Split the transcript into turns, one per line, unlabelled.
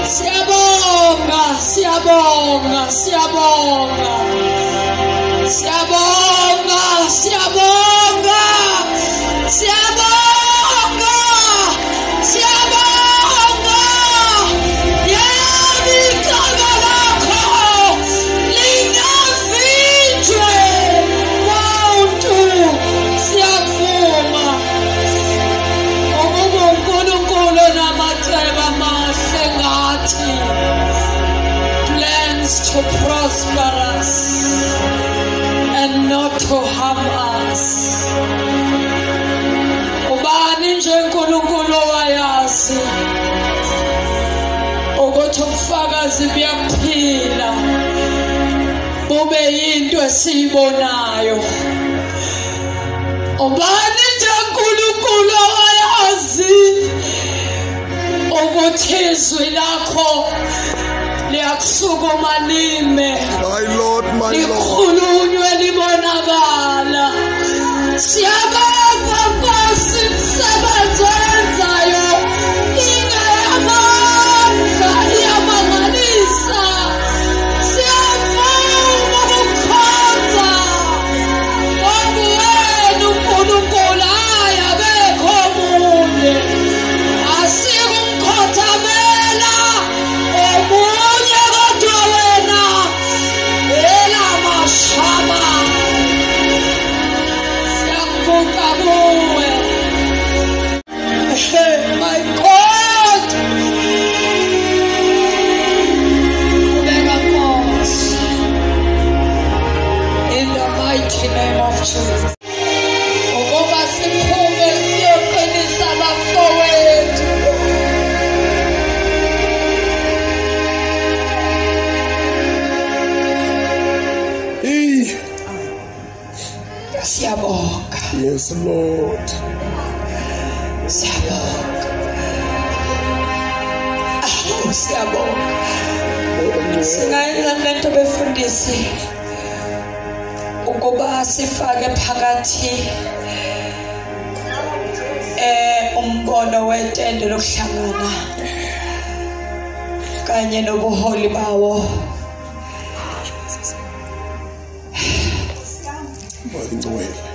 Siyabonga, siyabonga, siyabonga. Siyabonga, siyabonga. Siyabonga. Siyabonga. Yebo igama lakho lingavinjwe muntu. Siyavuma. uNkulunkulu namacebo amahle ngathi. Plans to prosper us and not to harm us. Ubani nje uNkulunkulu wayazi ukuthi ubufakazi buyaphila bube yinto esiyibonayo. Ubani nje uNkulunkulu wayazi ukuthi izwi lakho liyakusukuma lime.
My Lord, my Lord.
Likhulunywe libonakala. Siyabonga Nkosi imisebenzi oyenzayo ingeyamandla iyamangalisa. Siyavuma ukukhonza ngokuwena uNkulunkulu hayi akekho omunye. Asikumkhothamela omunye kodwa wena elamashaba. Siyakubonga kuwe. My God. Qhubeka Nkosi. In the mighty name of Jesus. Ukuba siphume siyoqinisa abafowethu. Siyabonga.
Yes, Lord.
Siyabonga. Siyabonga. Singayenza lento befundisi ukuba sifake phakathi umbono wetende lokuhlangana kanye nobuholi bawo.
Ngcwele.